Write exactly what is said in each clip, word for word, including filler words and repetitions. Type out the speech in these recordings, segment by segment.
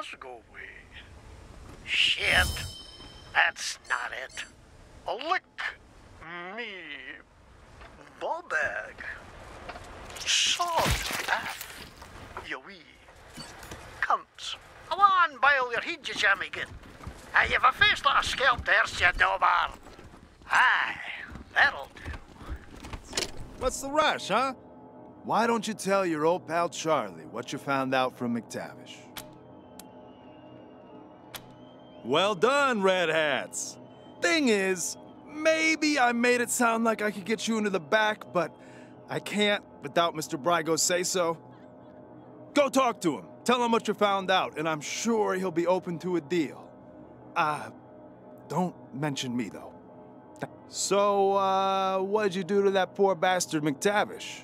does go away. Shit. That's not it. A lick me ball bag. Salt af. Yo wee. Cunts. Come on, boil your head, you jammy git. Aye, you've a face like a scalp there, you dobar. Aye, that'll do. What's the rush, huh? Why don't you tell your old pal Charlie what you found out from McTavish? Well done, Red Hats. Thing is, maybe I made it sound like I could get you into the back, but I can't without Mister Brygo's say-so. Go talk to him. Tell him what you found out, and I'm sure he'll be open to a deal. Uh, don't mention me, though. So, uh, what'd you do to that poor bastard McTavish?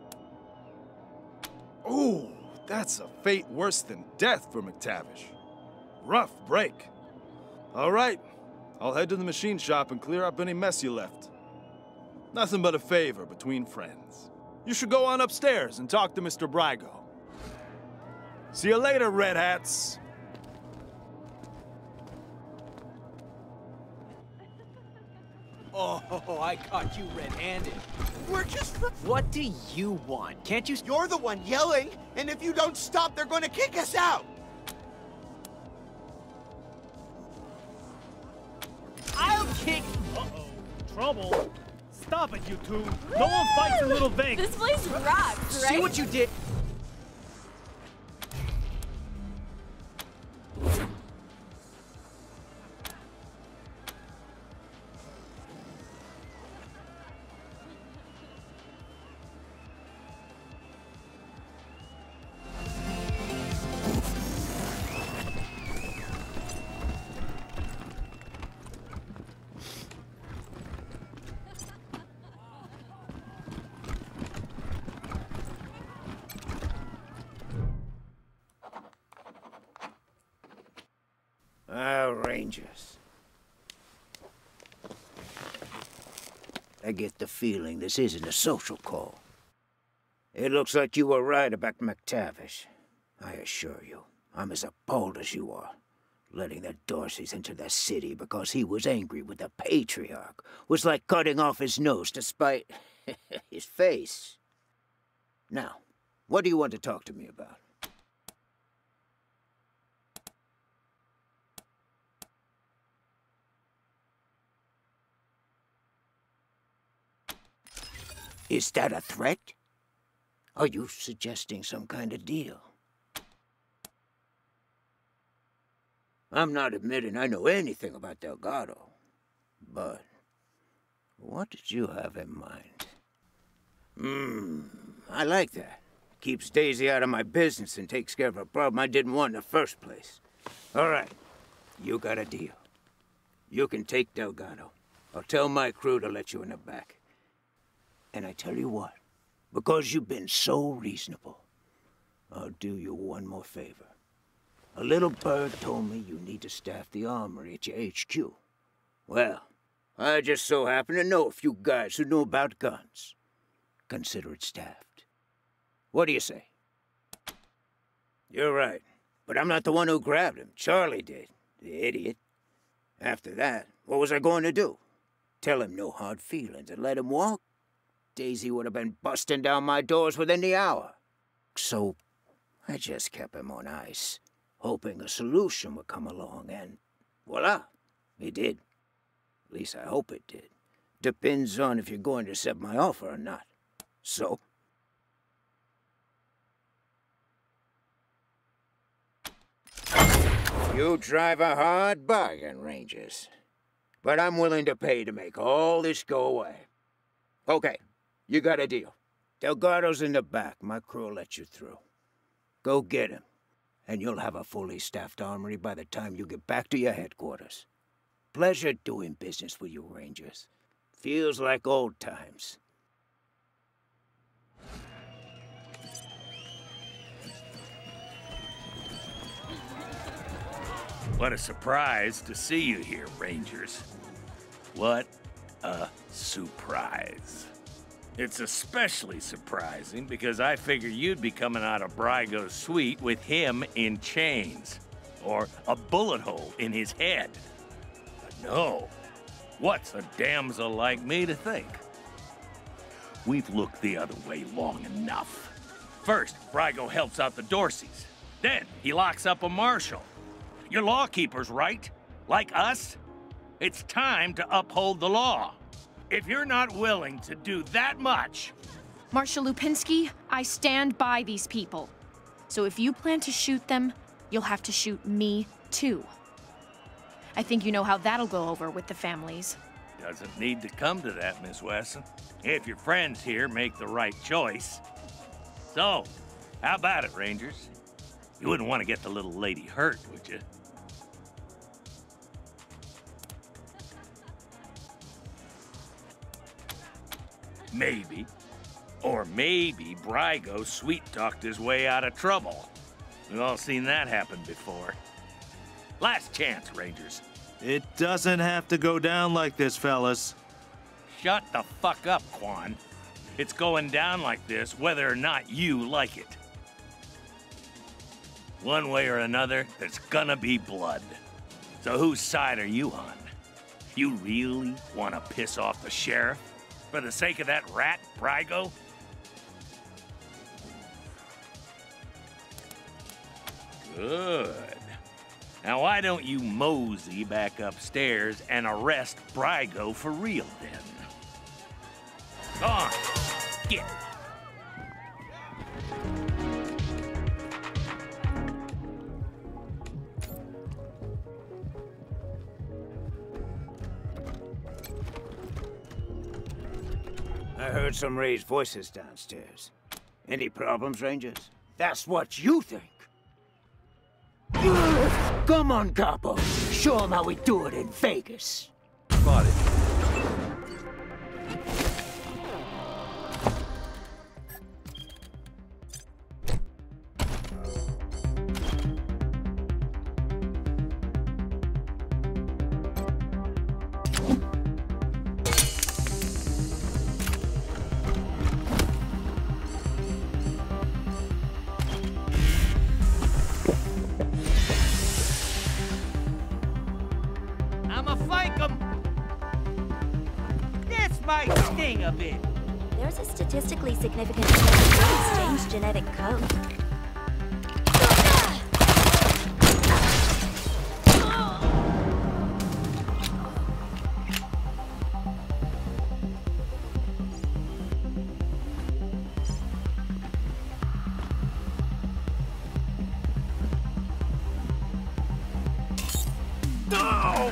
Ooh, that's a fate worse than death for McTavish. Rough break. All right, I'll head to the machine shop and clear up any mess you left. Nothing but a favor between friends. You should go on upstairs and talk to Mister Brygo. See you later, Red Hats. Oh, I caught you red-handed. We're just... What do you want? Can't you... You're the one yelling, and if you don't stop, they're going to kick us out. I'll kick... Uh-oh. Trouble. Stop it, you two. No one fights in Little Vegas. This place rocks, right? See what you did? Ah, Rangers. I get the feeling this isn't a social call. It looks like you were right about McTavish. I assure you, I'm as appalled as you are. Letting the Dorseys into the city because he was angry with the Patriarch was like cutting off his nose to spite his face. Now, what do you want to talk to me about? Is that a threat? Are you suggesting some kind of deal? I'm not admitting I know anything about Delgado, but what did you have in mind? Hmm, I like that. Keeps Daisy out of my business and takes care of a problem I didn't want in the first place. All right, you got a deal. You can take Delgado. I'll tell my crew to let you in the back. And I tell you what, because you've been so reasonable, I'll do you one more favor. A little bird told me you need to staff the armory at your H Q. Well, I just so happen to know a few guys who know about guns. Consider it staffed. What do you say? You're right, but I'm not the one who grabbed him. Charlie did, the idiot. After that, what was I going to do? Tell him no hard feelings and let him walk? Daisy would have been busting down my doors within the hour. So I just kept him on ice, hoping a solution would come along, and voila, it did. At least I hope it did. Depends on if you're going to accept my offer or not. So? You drive a hard bargain, Rangers. But I'm willing to pay to make all this go away. Okay. You got a deal. Delgado's in the back. My crew will let you through. Go get him, and you'll have a fully staffed armory by the time you get back to your headquarters. Pleasure doing business with you, Rangers. Feels like old times. What a surprise to see you here, Rangers. What a surprise. It's especially surprising because I figured you'd be coming out of Brygo's suite with him in chains. or a bullet hole in his head. But no, what's a damsel like me to think? We've looked the other way long enough. First, Brygo helps out the Dorseys. Then, he locks up a marshal. You're lawkeepers, right? Like us? It's time to uphold the law. If you're not willing to do that much... Marshal Lupinski, I stand by these people. So if you plan to shoot them, you'll have to shoot me, too. I think you know how that'll go over with the families. Doesn't need to come to that, Miss Wesson. If your friends here make the right choice. So, how about it, Rangers? You wouldn't want to get the little lady hurt, would you? Maybe. Or maybe Brygo sweet-talked his way out of trouble. We've all seen that happen before. Last chance, Rangers. It doesn't have to go down like this, fellas. Shut the fuck up, Quan. It's going down like this whether or not you like it. One way or another, there's gonna be blood. So whose side are you on? You really want to piss off the sheriff? For the sake of that rat, Brygo? Good. Now why don't you mosey back upstairs and arrest Brygo for real, then? Go on, get it. I heard some raised voices downstairs. Any problems, Rangers? That's what you think. Come on, Capo. Show them how we do it in Vegas. Got it. I'ma flank him. This might sting a bit. There's a statistically significant chance to exchange genetic code. No!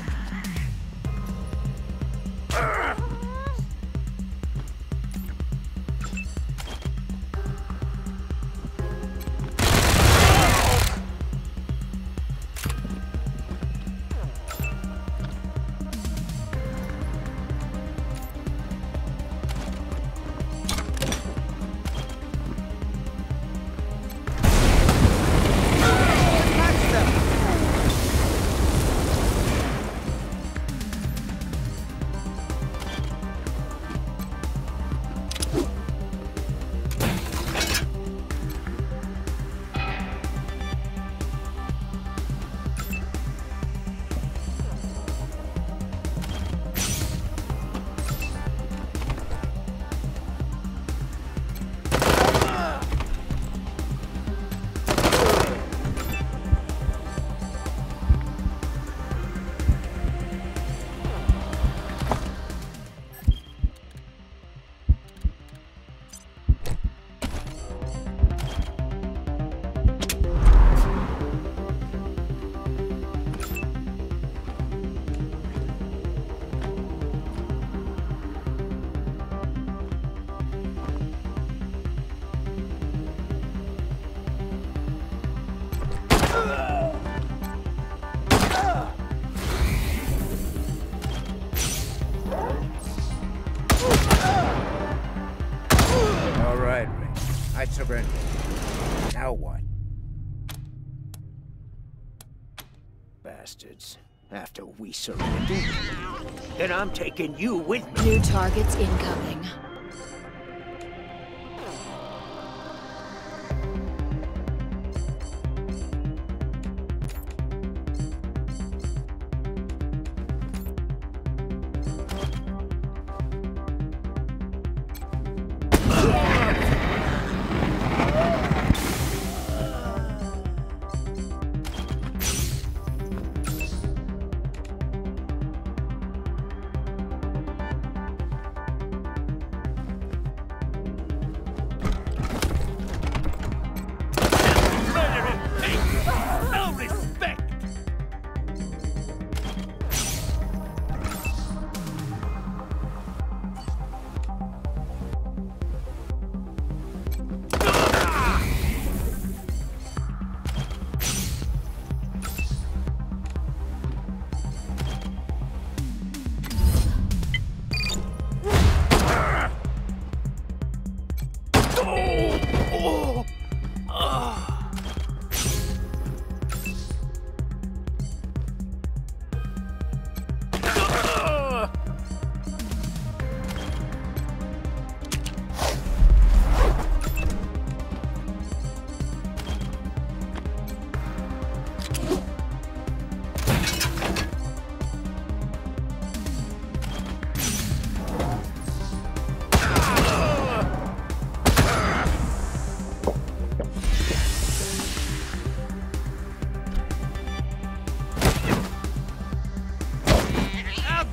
All right, Ray. I surrender. Now what? Bastards. After we surrender? Then I'm taking you with me. New targets incoming.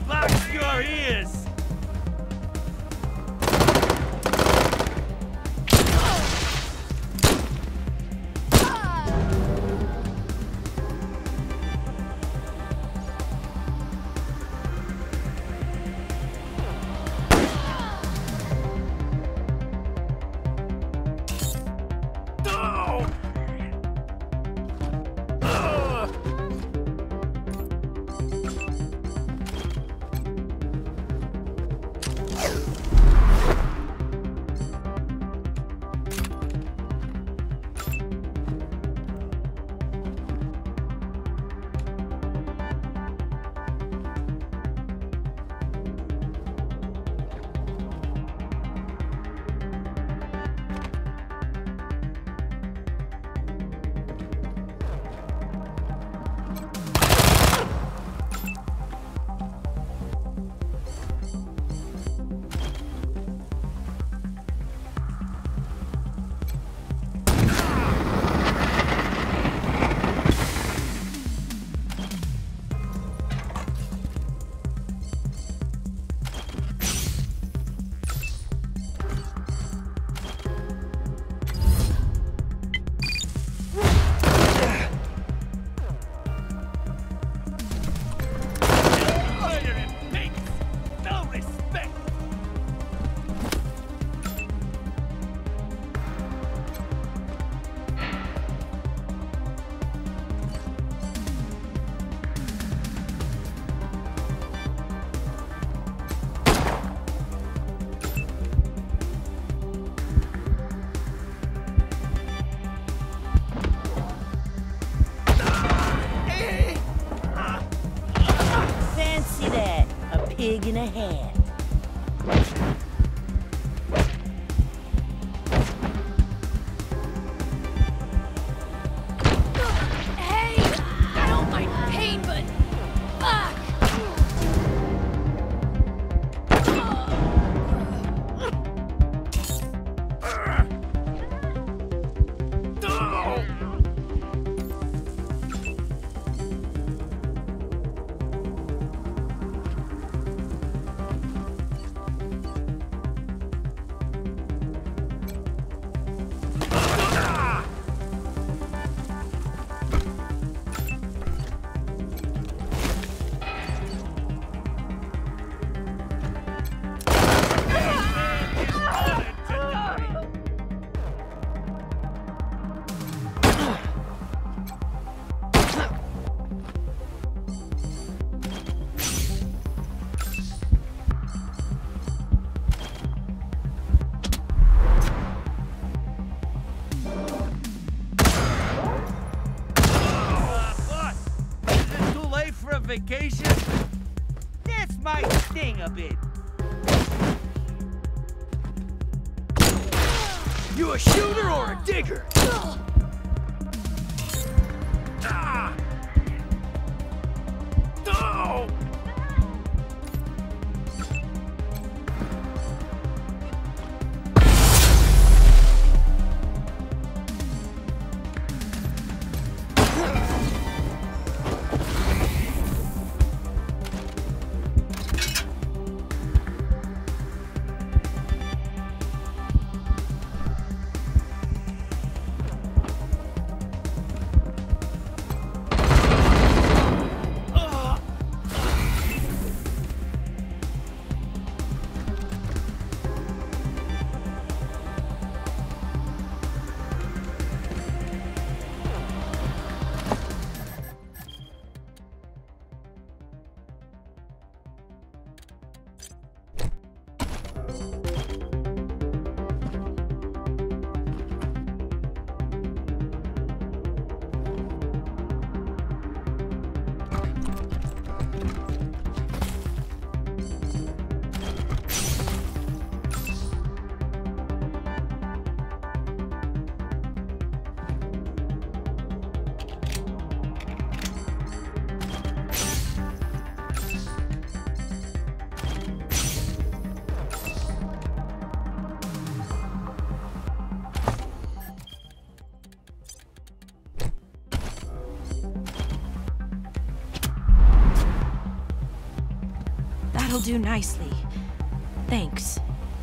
Box your ears! Pig in a hat. Hey! I don't mind pain, but... Fuck! Vacation? This might sting a bit. You a shooter or a digger? Ah! Oh! That'll do nicely. Thanks.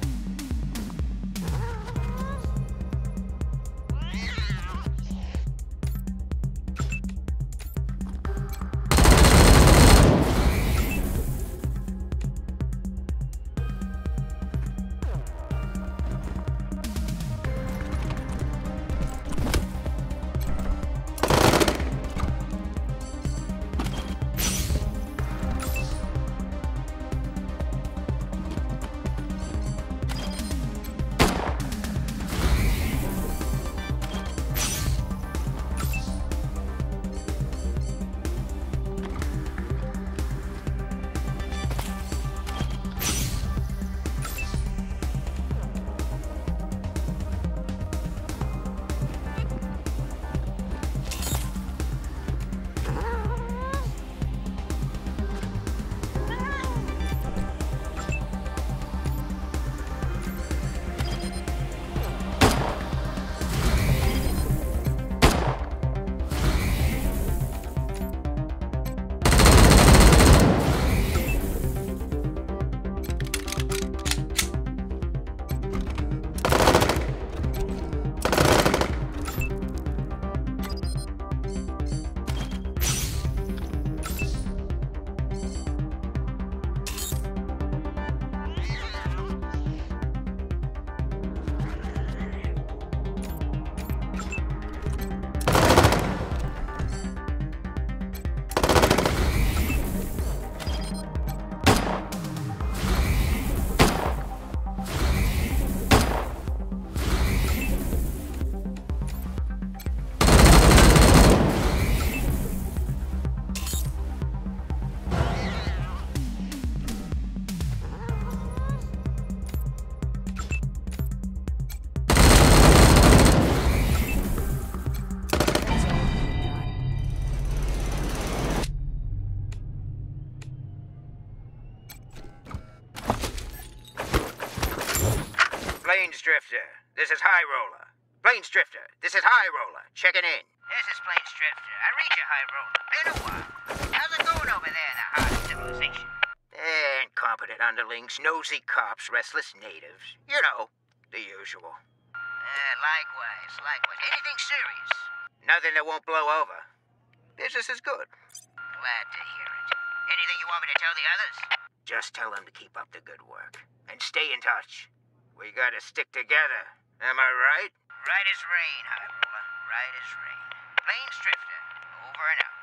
Plains Drifter, this is High Roller. Plains Drifter, this is High Roller. Checking in. This is Plains Drifter. I read you, High Roller. Been a while. How's it going over there in the heart of civilization? Incompetent underlings, nosy cops, restless natives. You know, the usual. Uh, likewise, likewise. Anything serious? Nothing that won't blow over. Business is good. Glad to hear it. Anything you want me to tell the others? Just tell them to keep up the good work. And stay in touch. We gotta stick together. Am I right? Right as rain, High Roller. Right as rain. Plains Drifter, over and out.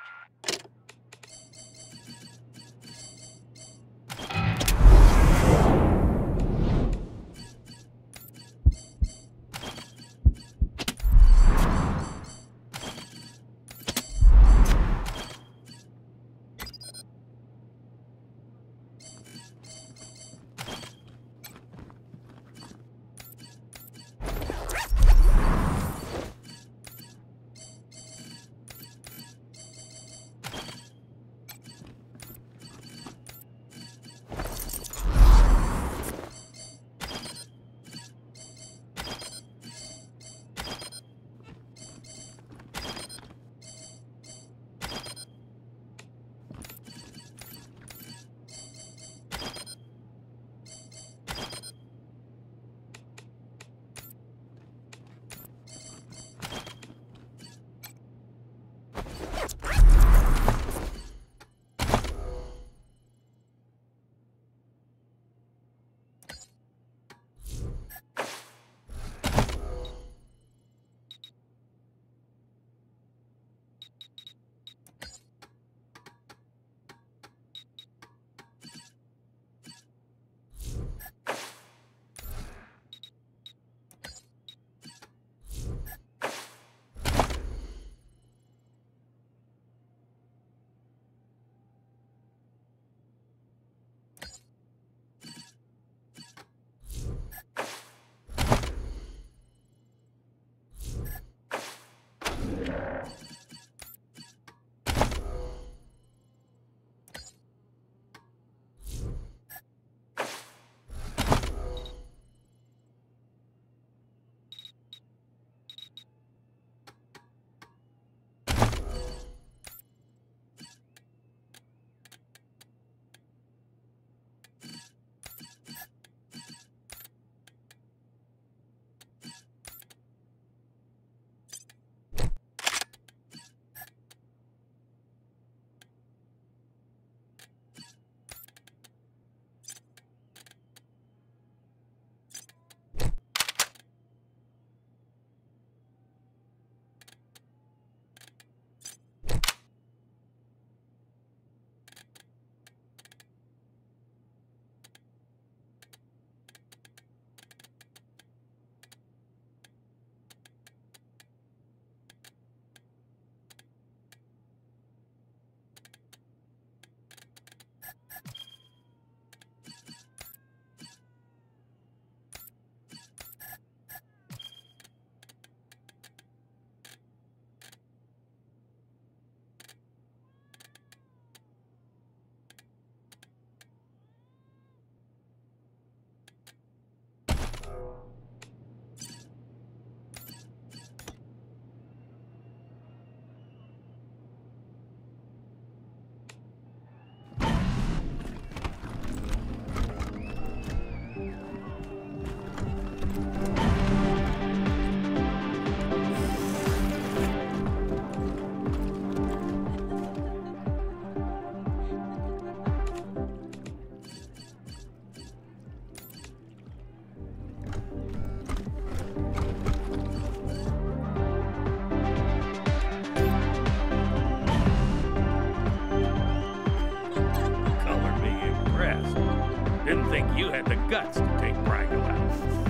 Didn't think you had the guts to take Brygo out.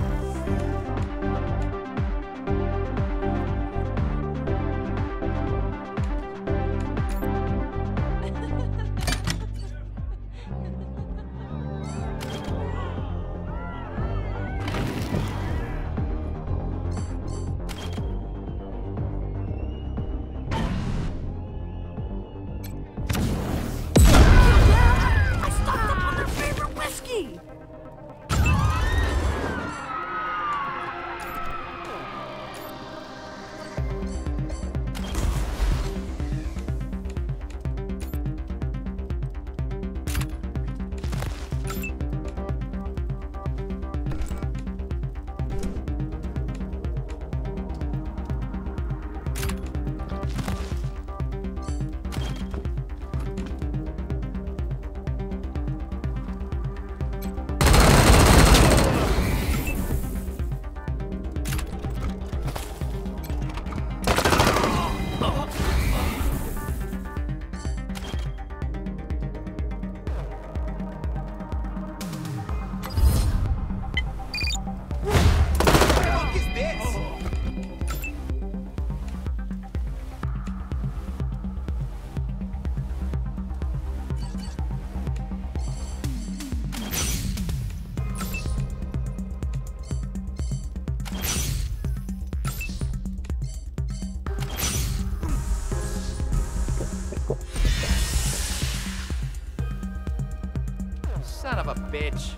Son of a bitch.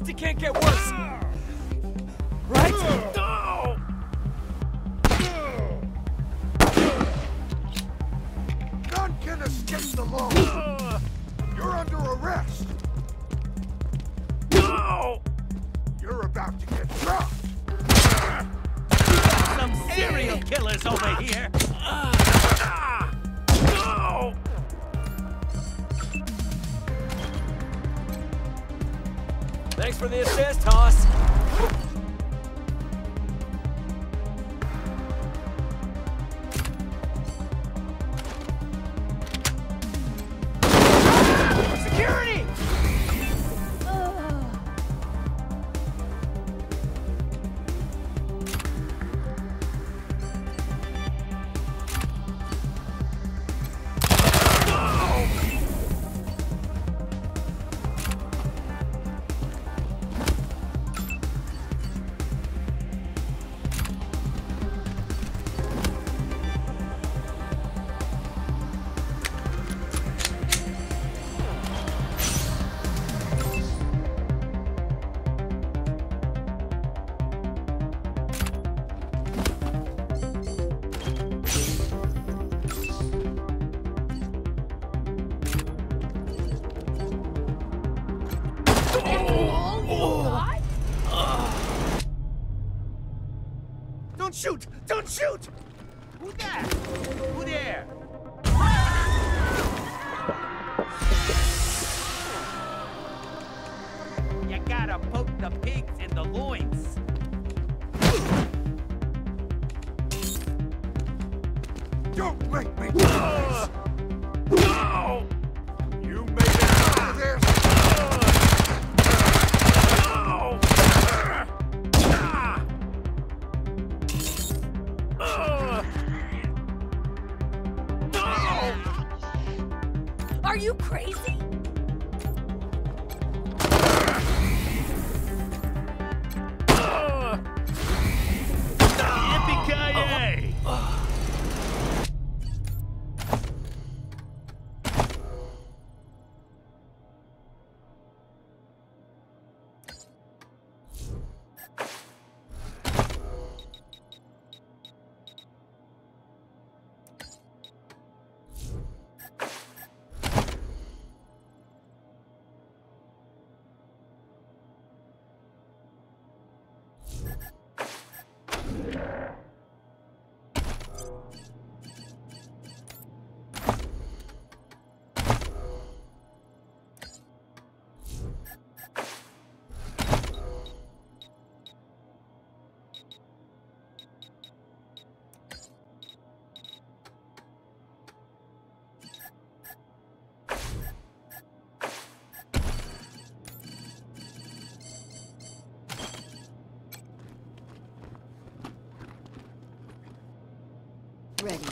least it can't get worse. Right? No! None can escape the law. You're under arrest. No! You're about to get dropped. Some serial killers over here. No! Thanks for the assist, Hoss. Security! Don't shoot! Don't shoot! Who that? Who there? You gotta poke the pigs in the loins. Don't make me do this. No! You made it out of this. Are you crazy? Yippee-ki-yay! Ready.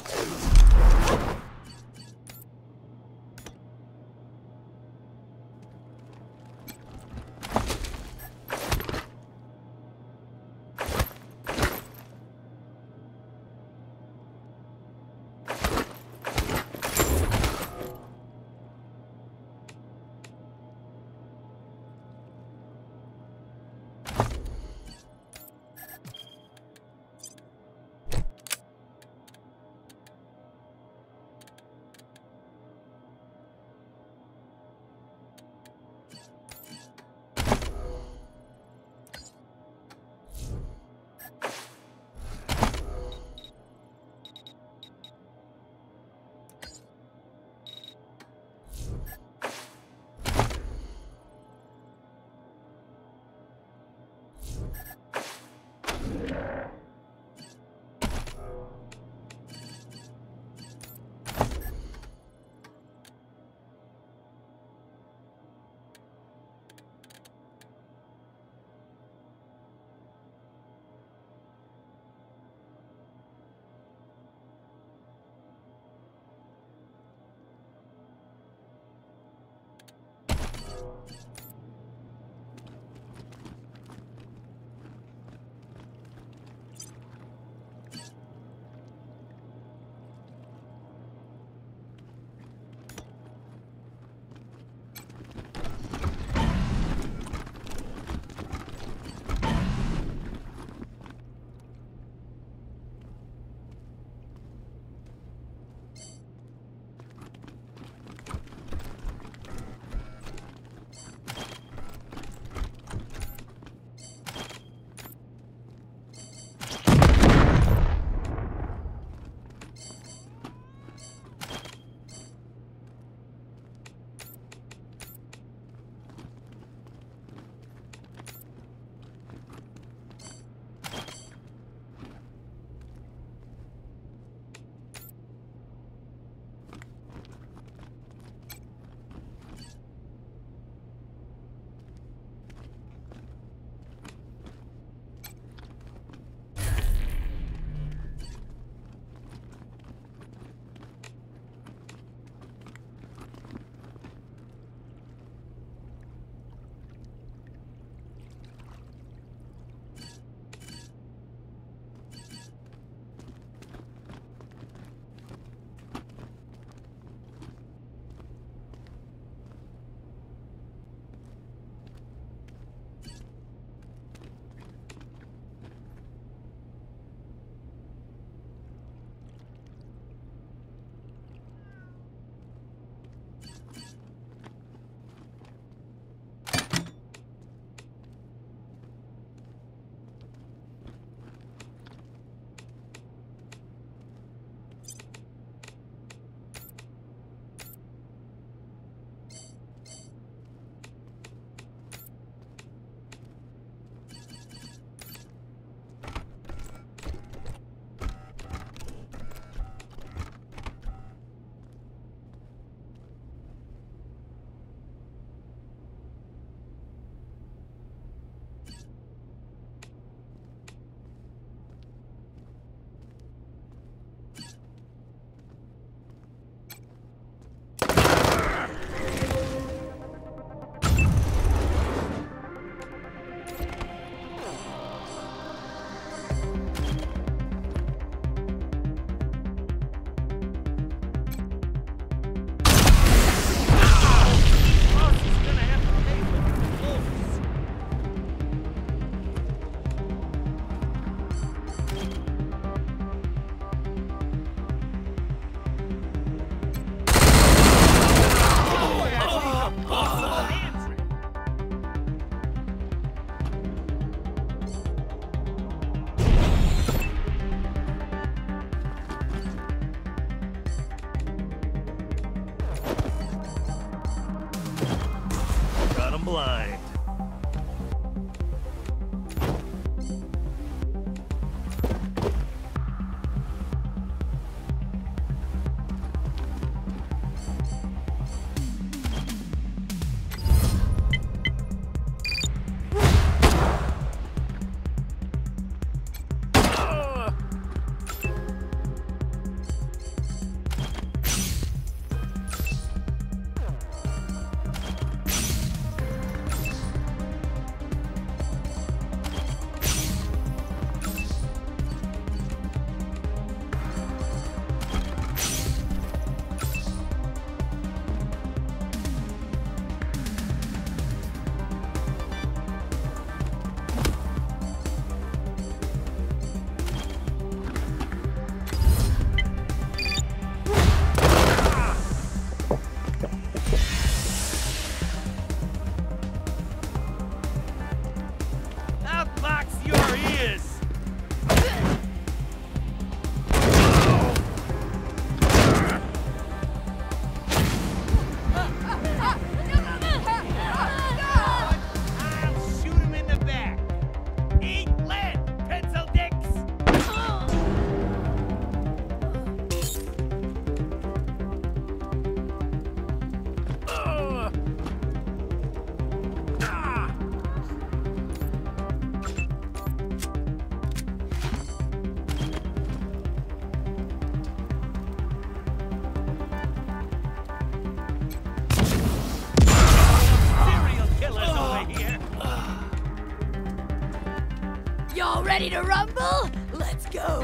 Y'all ready to rumble? Let's go!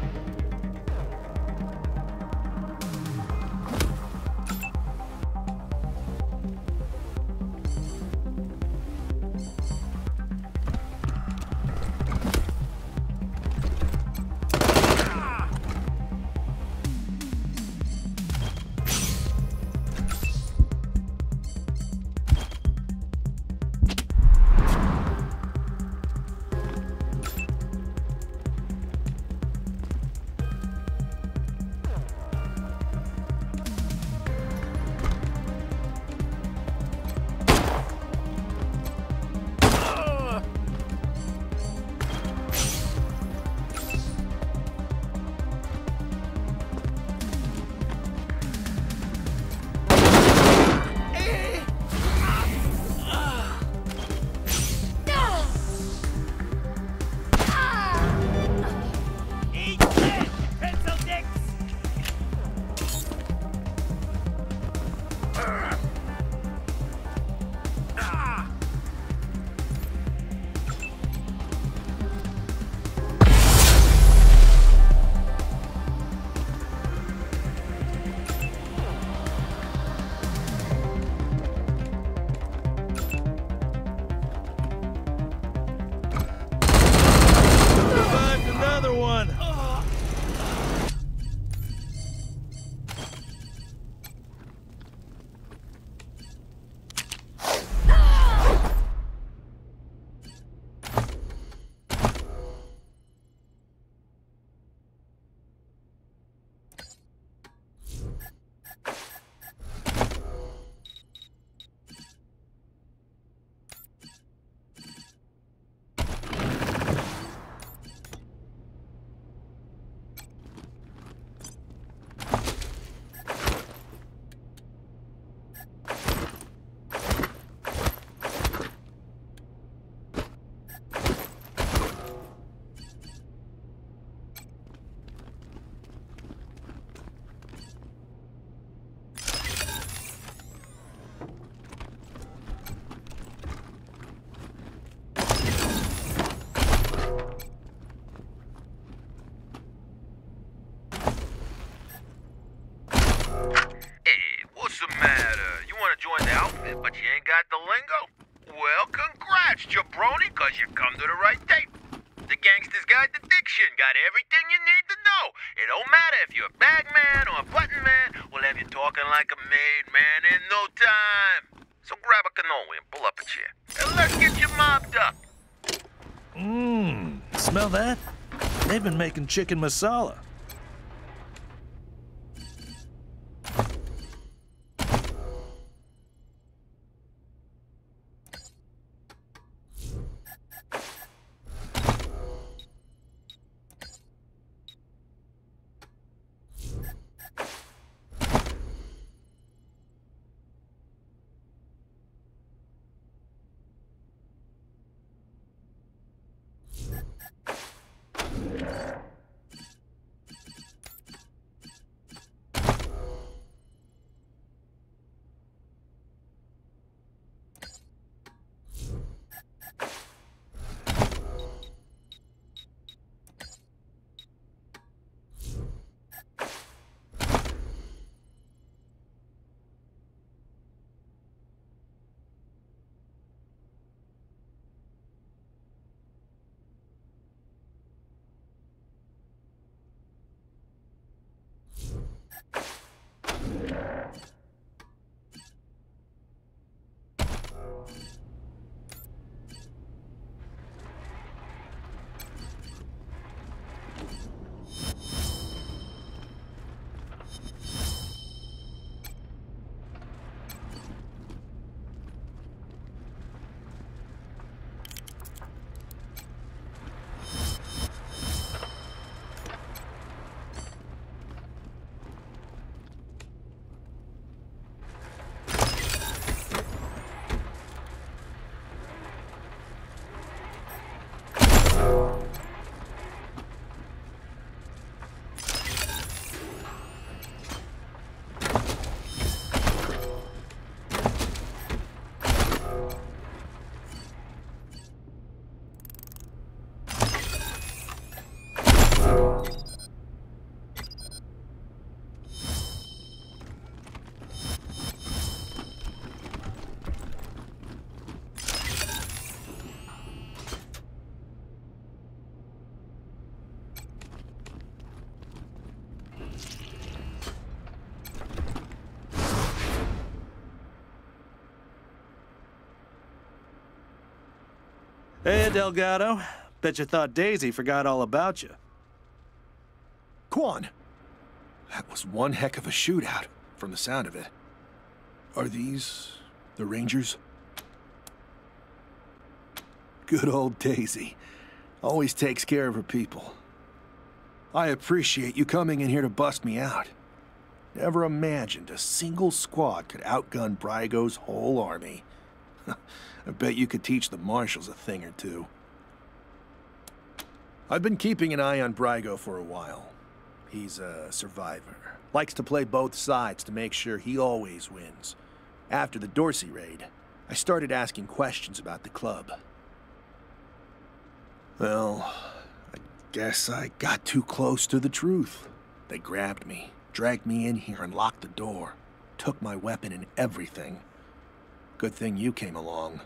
got the lingo? Well, congrats, jabroni, cause you come to the right tape. The Gangster's Guide to Diction got everything you need to know. It don't matter if you're a bag man or a button man, we'll have you talking like a made man in no time. So grab a cannoli and pull up a chair. And let's get you mobbed up. Mmm, smell that? They've been making chicken masala. Hey, Delgado. Bet you thought Daisy forgot all about you. Quan, that was one heck of a shootout, from the sound of it. Are these the Rangers? Good old Daisy. Always takes care of her people. I appreciate you coming in here to bust me out. Never imagined a single squad could outgun Brygo's whole army. I bet you could teach the marshals a thing or two. I've been keeping an eye on Brygo for a while. He's a survivor. Likes to play both sides to make sure he always wins. After the Dorsey raid, I started asking questions about the club. Well, I guess I got too close to the truth. They grabbed me, dragged me in here and locked the door. Took my weapon and everything. Good thing you came along.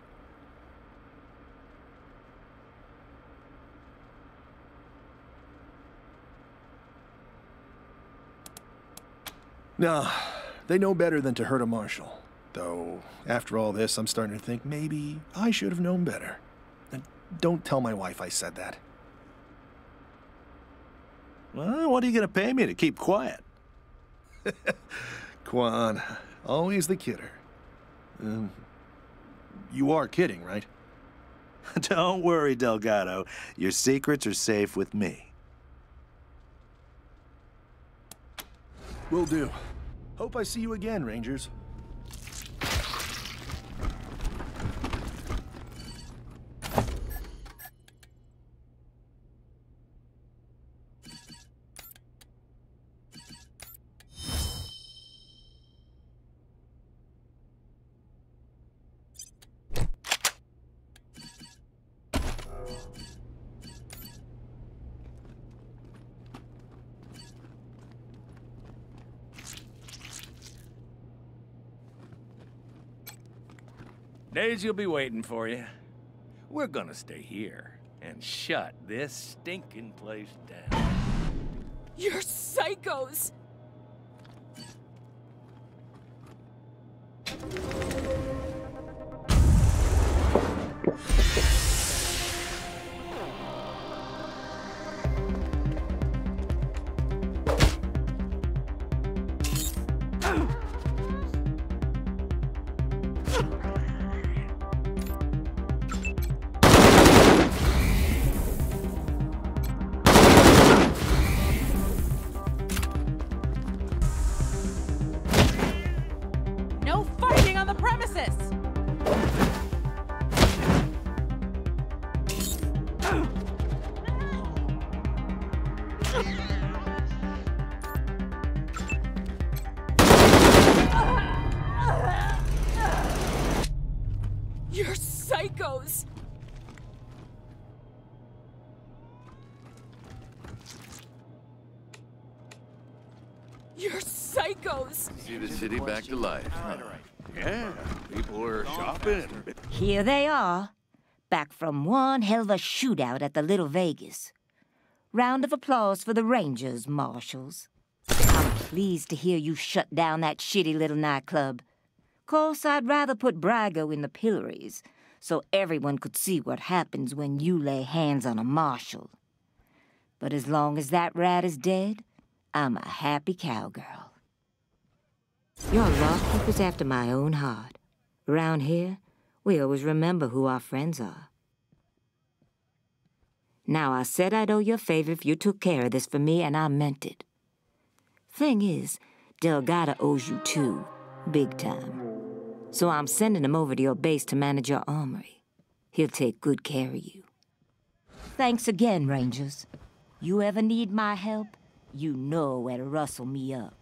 No, they know better than to hurt a marshal. Though, after all this, I'm starting to think maybe I should have known better. And don't tell my wife I said that. Well, what are you gonna pay me to keep quiet? Quan, always the kidder. Um, you are kidding, right? Don't worry, Delgado. Your secrets are safe with me. Will do. Hope I see you again, Rangers. Daisy will be waiting for you. We're gonna stay here and shut this stinking place down. You're psychos! No fighting on the premises! You're psychos! You're psychos! See the city back to life. Yeah, people are shopping. Here they are, back from one hell of a shootout at the Little Vegas. Round of applause for the Rangers, Marshals. I'm pleased to hear you shut down that shitty little nightclub. Course, I'd rather put Brygo in the pillories, so everyone could see what happens when you lay hands on a marshal. But as long as that rat is dead, I'm a happy cowgirl. Your lawkeeper's after my own heart. Around here, we always remember who our friends are. Now, I said I'd owe you a favor if you took care of this for me, and I meant it. Thing is, Delgado owes you too, big time. So I'm sending him over to your base to manage your armory. He'll take good care of you. Thanks again, Rangers. You ever need my help, you know where to rustle me up.